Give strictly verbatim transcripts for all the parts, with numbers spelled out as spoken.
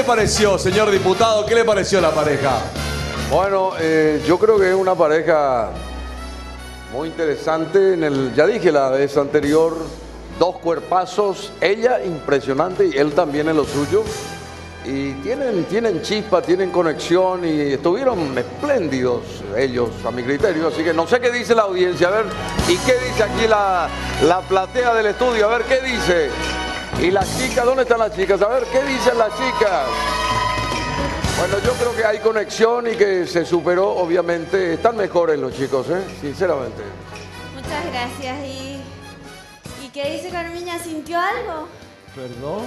le pareció, señor diputado? ¿Qué le pareció la pareja? Bueno, eh, yo creo que es una pareja muy interesante. En el, ya dije la vez anterior, dos cuerpazos, ella impresionante y él también en lo suyo. Y tienen, tienen chispa, tienen conexión y estuvieron espléndidos ellos a mi criterio. Así que no sé qué dice la audiencia, a ver, y qué dice aquí la, la platea del estudio, a ver qué dice. Y las chicas, ¿dónde están las chicas? A ver qué dicen las chicas. Bueno, yo creo que hay conexión y que se superó, obviamente. Están mejores los chicos, ¿eh? Sinceramente. Muchas gracias. ¿Y, ¿y qué dice Carmiña? ¿Sintió algo? ¿Perdón?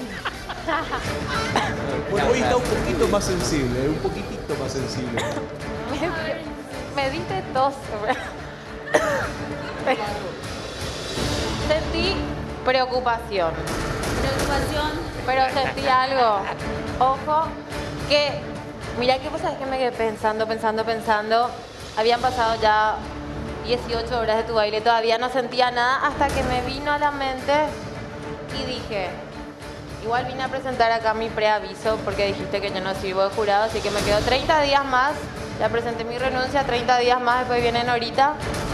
Bueno, hoy está un poquito más sensible, un poquitito más sensible. Me, me diste tos. Sentí preocupación. Preocupación. Pero sentí algo. Ojo, que... Mira que pasa, es que me quedé pensando, pensando, pensando. Habían pasado ya dieciocho horas de tu baile. Todavía no sentía nada hasta que me vino a la mente y dije... Igual vine a presentar acá mi preaviso porque dijiste que yo no sirvo de jurado, así que me quedo treinta días más. Ya presenté mi renuncia, treinta días más, después vienen ahorita.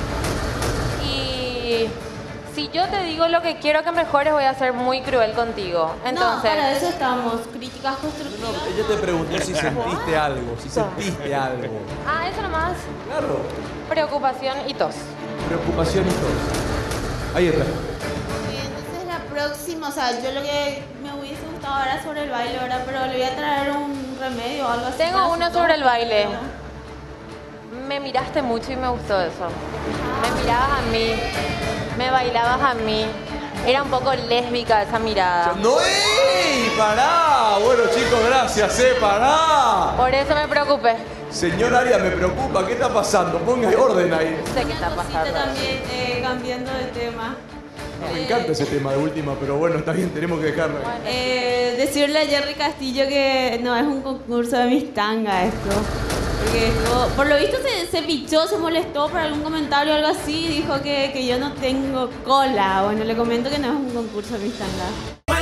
Y si yo te digo lo que quiero que mejores, voy a ser muy cruel contigo. Entonces, no, para eso estamos. Críticas constructivas. No, ella te preguntó si sentiste algo, si sentiste algo. Ah, eso nomás. Claro. Preocupación y tos. Preocupación y tos. Ahí está. Entonces la próxima, o sea, yo lo que me hubiese gustado ahora sobre el baile ahora, pero le voy a traer un remedio o algo así. Tengo uno sobre el baile. Me miraste mucho y me gustó eso. Me mirabas a mí, me bailabas a mí. Era un poco lésbica esa mirada. ¡No, ey! ¡Pará! Bueno, chicos, gracias, ¿eh? ¡Pará! Por eso me preocupé. Señor Arias, me preocupa. ¿Qué está pasando? Ponga orden ahí. No sé qué está pasando. También, eh, cambiando de tema. No, me encanta ese tema de última, pero bueno, está bien, tenemos que dejarlo ahí. Eh, decirle a Jerry Castillo que no es un concurso de mis tangas esto. Porque esto, por lo visto se, se pichó, se molestó por algún comentario o algo así. Dijo que, que yo no tengo cola. Bueno, le comento que no es un concurso de mis tangas.